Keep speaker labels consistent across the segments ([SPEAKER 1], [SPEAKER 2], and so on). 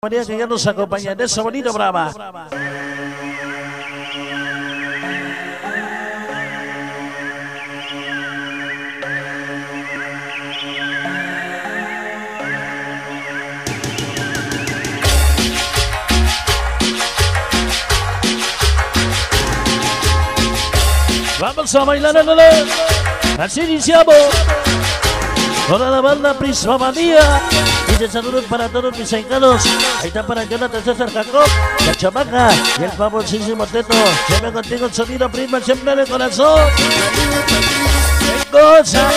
[SPEAKER 1] María que ya nos acompaña en esa bonita brava. Vamos a bailar, ándale. Así iniciamos. Toda la banda Prisma Manía. Dice saludos para todos mis ahijados. Ahí está para Jonathan César Jacob, la chamaca y el famosísimo Teto. Siempre contigo el sonido Prisma, siempre en el corazón. ¿Qué cosa?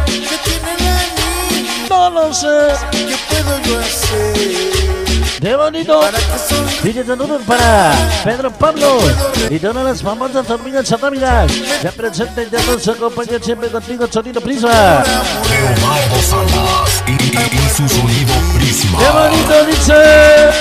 [SPEAKER 1] No lo sé.
[SPEAKER 2] ¿Qué puedo yo hacer?
[SPEAKER 1] ¡Qué bonito! Dice saludos para Pedro Pablo y todas las famosas hormigas atómicas. Ya presente, ya nos acompaña siempre contigo el sonido Prisma.
[SPEAKER 3] Leonardo Salas y su sonido Prisma.
[SPEAKER 1] ¡Qué bonito dice!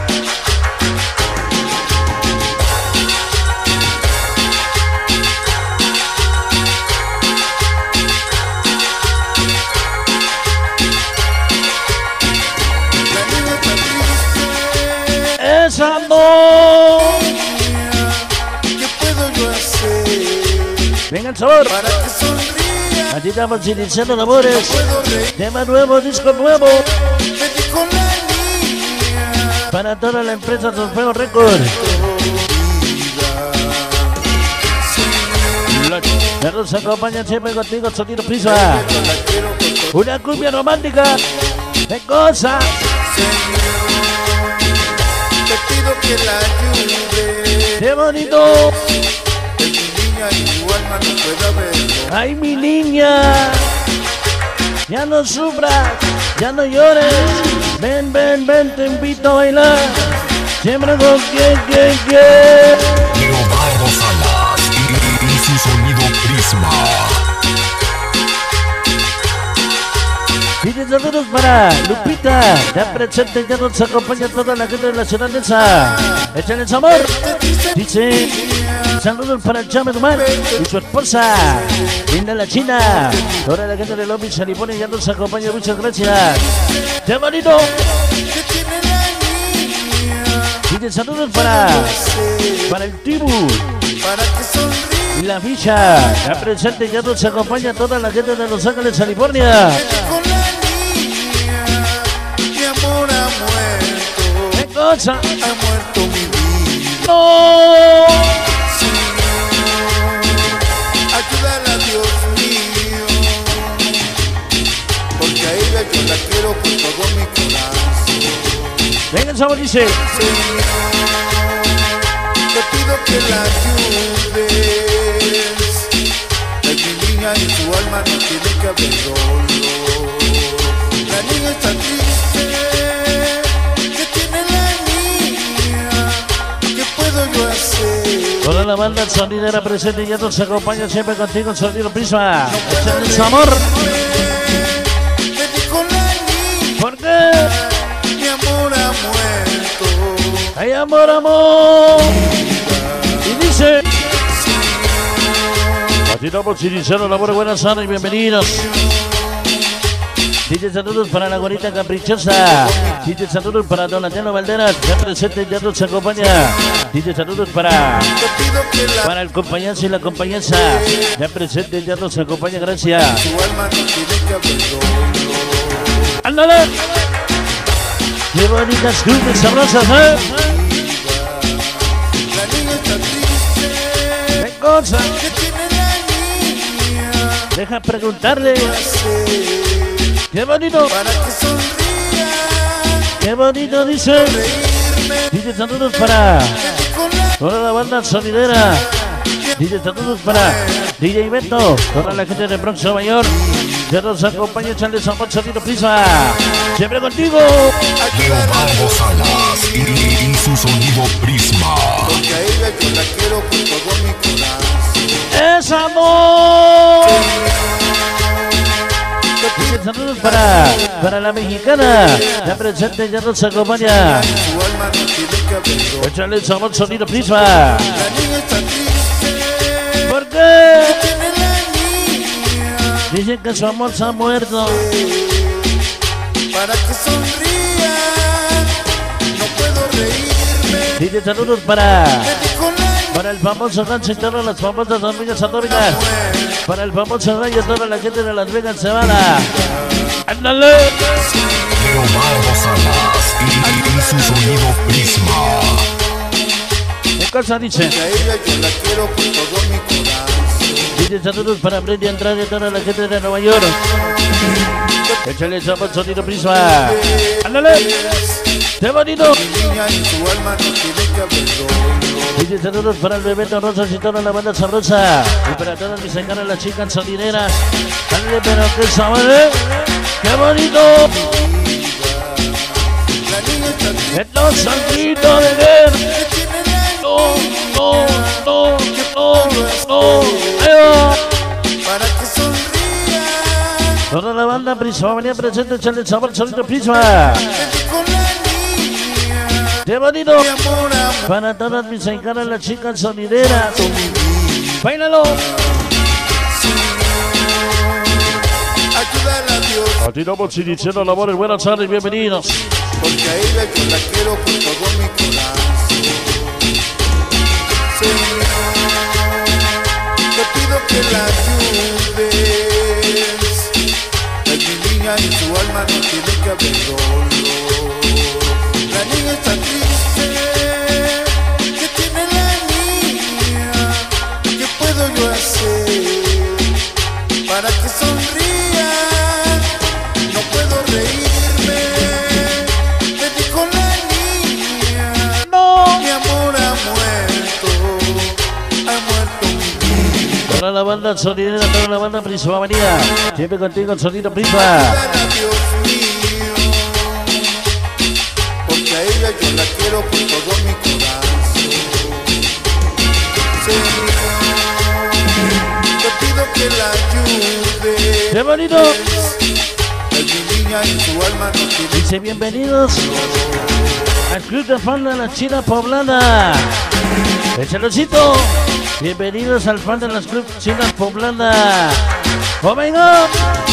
[SPEAKER 1] ¡Es amor!
[SPEAKER 2] ¿Qué puedo yo hacer?
[SPEAKER 1] Venga el sabor.
[SPEAKER 2] Para que sonría.
[SPEAKER 1] Aquí estamos iniciando labores.
[SPEAKER 2] Puedo reír.
[SPEAKER 1] Tema nuevo, disco nuevo.
[SPEAKER 2] Me dijo la niña.
[SPEAKER 1] Para toda la empresa Solfeo Record. Ya nos acompaña siempre contigo el sonido Prisma.
[SPEAKER 2] La quiero con todo.
[SPEAKER 1] Una cumbia romántica. ¡Qué cosa!
[SPEAKER 2] Te pido que la ayude.
[SPEAKER 1] ¡Qué bonito!
[SPEAKER 2] Que mi niña y su alma no pueda verlo.
[SPEAKER 1] ¡Ay, mi niña! Ya no sufras, ya no llores. Ven, ven, ven, te invito a bailar. Siempre con quien.
[SPEAKER 3] Leonardo Salas y su sonido Prisma.
[SPEAKER 1] Pide saludos para Lupita. Ya presente, ya nos acompaña toda la gente de la ciudad de esa. Échale el amor. Dice, saludos para el Chame Dumar y su esposa, Linda la China. Toda la gente de Long Beach, California, ya nos acompaña. Muchas gracias. ¡Qué bonito!
[SPEAKER 2] Que tiene la niña.
[SPEAKER 1] Pide saludos para el Tibu
[SPEAKER 2] Para que sonríe.
[SPEAKER 1] y la ficha. Ya presente, ya nos acompaña toda la gente de Los Ángeles, California.
[SPEAKER 2] Con la niña, mi amor ha muerto,
[SPEAKER 1] ¡Qué cosa!
[SPEAKER 2] ha muerto mi vida.
[SPEAKER 1] ¡No!
[SPEAKER 2] Señor, ayúdala, Dios mío, porque a ella yo la quiero con todo mi corazón.
[SPEAKER 1] Venga, el sabor dice.
[SPEAKER 2] Señor, te pido que la ayudes, que mi niña y su alma no tiene que haber dolor. La niña está triste, ¿qué tiene la niña? ¿Qué puedo yo hacer?
[SPEAKER 1] Toda la banda sonidera presente ya nos acompaña siempre contigo el sonido Prisma. Échale su amor.
[SPEAKER 2] Me dijo la niña,
[SPEAKER 1] ¿Por qué?
[SPEAKER 2] mi amor ha muerto.
[SPEAKER 1] ¡Ay, amor, amor! Y dice. Así estamos iniciando labor. Buenas tardes y bienvenidos. Dice saludos para la güerita caprichosa. Dice saludos para Donatello Valderas. Ya presente, ya nos acompaña. Dice saludos para
[SPEAKER 2] Te pido que la
[SPEAKER 1] el compañazo y la compañesa. Ya presente, ya nos acompaña. Gracias.
[SPEAKER 2] su alma no tiene que haber dolor.
[SPEAKER 1] ¡Ándale! ¡Qué bonitas cumbias sabrosas, eh!
[SPEAKER 2] La niña está triste,
[SPEAKER 1] ¡Qué cosa!
[SPEAKER 2] ¿qué tiene la niña?
[SPEAKER 1] Deja preguntarle.
[SPEAKER 2] Hacer
[SPEAKER 1] ¡Qué bonito!
[SPEAKER 2] para que sonría,
[SPEAKER 1] ¡Qué bonito! Dice.
[SPEAKER 2] reírme.
[SPEAKER 1] Dice saludos para
[SPEAKER 2] Me dijo la
[SPEAKER 1] toda la banda sonidera. Dice saludos para DJ Beto, toda la gente de Bronx, Nueva York. Que nos acompaña, echarle sabor, sonido Prisma. Siempre contigo.
[SPEAKER 3] Leonardo Salas y su sonido Prisma.
[SPEAKER 2] porque a ella yo la quiero con todo mi corazón.
[SPEAKER 1] ¡Es amor! Dice saludos para la mexicana. Ya presente, ya nos acompaña.
[SPEAKER 2] Su alma no tiene que haber dolor.
[SPEAKER 1] Échale sabor, sonido Prisma.
[SPEAKER 2] La niña está triste,
[SPEAKER 1] ¿Por qué?
[SPEAKER 2] tiene la niña.
[SPEAKER 1] Dicen que su amor se ha muerto.
[SPEAKER 2] Para que sonría, no
[SPEAKER 1] Dice saludos para el famoso rancho y todas las famosas hormigas atómicas. Para el famoso rayo y toda la gente de Las Vegas se van a... ¡Ándale!
[SPEAKER 3] Omar Salas y su sonido Prisma.
[SPEAKER 1] ¿Qué cosa dice?
[SPEAKER 2] A ella yo la quiero con todo mi corazón.
[SPEAKER 1] Dice saludos para Brady Andrade y toda la gente de Nueva York. Échale sabor, sonido Prisma. ¡Ándale! ¡Qué bonito!
[SPEAKER 2] Mi niña y su alma no tiene que haber dolor.
[SPEAKER 1] Dice saludos para el Bebeto Rosas y toda la banda sabrosa. Y para todas mis encanas, las chicas sonideras. ¡Ándale, pero qué sabor, eh! ¡Qué bonito!
[SPEAKER 2] La niña está triste.
[SPEAKER 1] ¡Esto sangrito de ver! ¡No, no, no, no, no! ¡Ahí va!
[SPEAKER 2] Para que sonría.
[SPEAKER 1] Toda la banda Prisma venía presente, echarle el sabor, sonido Prisma.
[SPEAKER 2] Vete con la niña.
[SPEAKER 1] ¡Qué bonito!
[SPEAKER 2] Mi amor, amor.
[SPEAKER 1] Para todas mis encanas, las chicas sonideras.
[SPEAKER 2] Mi vida.
[SPEAKER 1] ¡Báilalo!
[SPEAKER 2] Ayúdala a Dios.
[SPEAKER 1] Continuamos iniciando labores. Buenas tardes, bienvenidos.
[SPEAKER 2] Porque a ella yo la quiero con todo mi corazón. Señor, te pido que la ayudes. Es mi niña y su alma no tiene que haber dolor. La niña está triste. ¿Qué tiene la niña? ¿Qué puedo yo hacer para que sonría? No puedo reírme. Vete con la niña.
[SPEAKER 1] ¡No!
[SPEAKER 2] Mi amor ha muerto mi vida.
[SPEAKER 1] Toda la banda sonidera, toda la banda Prisma venía. Siempre contigo el sonido Prisma.
[SPEAKER 2] Ayúdala, Dios mío, porque a ella yo la quiero con todo mi corazón. Señor, te pido que la ayudes.
[SPEAKER 1] ¡Qué bonito!
[SPEAKER 2] Es mi niña y su alma no tiene.
[SPEAKER 1] Dice bienvenidos al Club de Fan de la China Poblana. ¡Echalocito! Bienvenidos al fan de las Club Chinas Poblana. ¡Oh, venga!